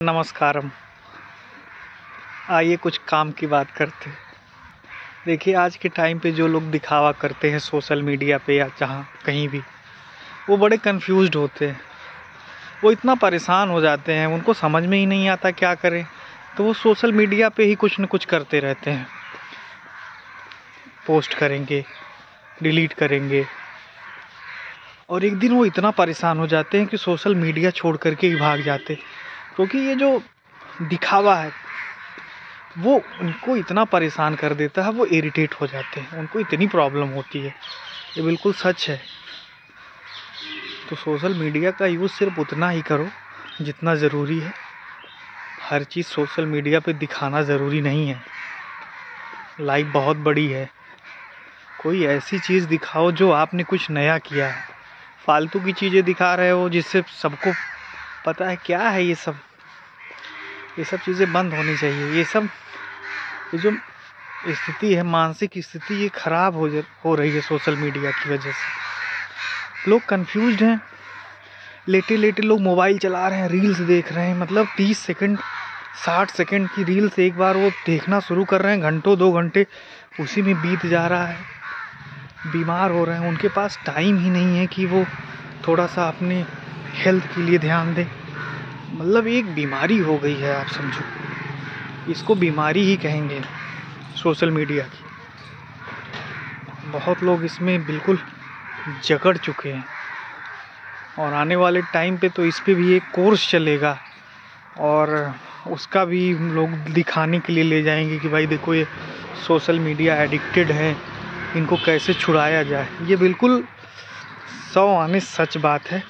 नमस्कारम। आइए कुछ काम की बात करते हैं। देखिए, आज के टाइम पे जो लोग दिखावा करते हैं सोशल मीडिया पे या जहाँ कहीं भी, वो बड़े कंफ्यूज्ड होते हैं। वो इतना परेशान हो जाते हैं, उनको समझ में ही नहीं आता क्या करें। तो वो सोशल मीडिया पे ही कुछ न कुछ करते रहते हैं। पोस्ट करेंगे, डिलीट करेंगे, और एक दिन वो इतना परेशान हो जाते हैं कि सोशल मीडिया छोड़ करके ही भाग जाते हैं। क्योंकि ये जो दिखावा है वो उनको इतना परेशान कर देता है, वो इरिटेट हो जाते हैं, उनको इतनी प्रॉब्लम होती है। ये बिल्कुल सच है। तो सोशल मीडिया का यूज़ सिर्फ उतना ही करो जितना ज़रूरी है। हर चीज़ सोशल मीडिया पे दिखाना ज़रूरी नहीं है। लाइफ बहुत बड़ी है। कोई ऐसी चीज़ दिखाओ जो आपने कुछ नया किया है। फालतू की चीज़ें दिखा रहे हो जिससे सबको पता है क्या है ये सब चीज़ें बंद होनी चाहिए। ये जो स्थिति है, मानसिक स्थिति, ये खराब हो रही है सोशल मीडिया की वजह से। लोग कंफ्यूज्ड हैं। लेटे लेटे लोग मोबाइल चला रहे हैं, रील्स देख रहे हैं। मतलब 30 सेकंड 60 सेकंड की रील्स एक बार वो देखना शुरू कर रहे हैं, घंटों 2 घंटे उसी में बीत जा रहा है। बीमार हो रहे हैं। उनके पास टाइम ही नहीं है कि वो थोड़ा सा अपने हेल्थ के लिए ध्यान दें। मतलब एक बीमारी हो गई है, आप समझो। इसको बीमारी ही कहेंगे सोशल मीडिया की। बहुत लोग इसमें बिल्कुल जकड़ चुके हैं, और आने वाले टाइम पे तो इस पे भी एक कोर्स चलेगा, और उसका भी लोग दिखाने के लिए ले जाएंगे कि भाई देखो, ये सोशल मीडिया एडिक्टेड है, इनको कैसे छुड़ाया जाए। ये बिल्कुल 100 आने सच बात है।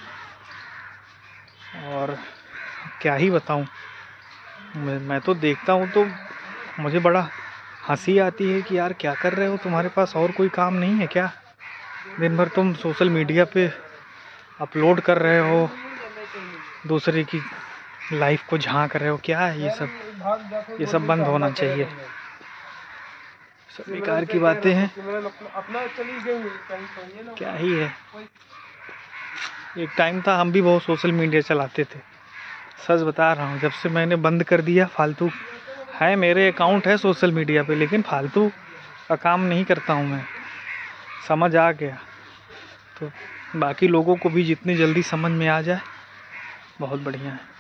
और क्या ही बताऊं, मैं तो देखता हूं तो मुझे बड़ा हंसी आती है कि यार क्या कर रहे हो, तुम्हारे पास और कोई काम नहीं है क्या? दिन भर तुम सोशल मीडिया पे अपलोड कर रहे हो, दूसरे की लाइफ को झांक रहे हो। क्या है ये सब बंद होना चाहिए। सब बेकार की बातें हैं। क्या ही है। एक टाइम था हम भी बहुत सोशल मीडिया चलाते थे। सच बता रहा हूँ, जब से मैंने बंद कर दिया, फालतू है, मेरे अकाउंट है सोशल मीडिया पे, लेकिन फालतू का काम नहीं करता हूँ मैं। समझ आ गया। तो बाकी लोगों को भी जितनी जल्दी समझ में आ जाए, बहुत बढ़िया है।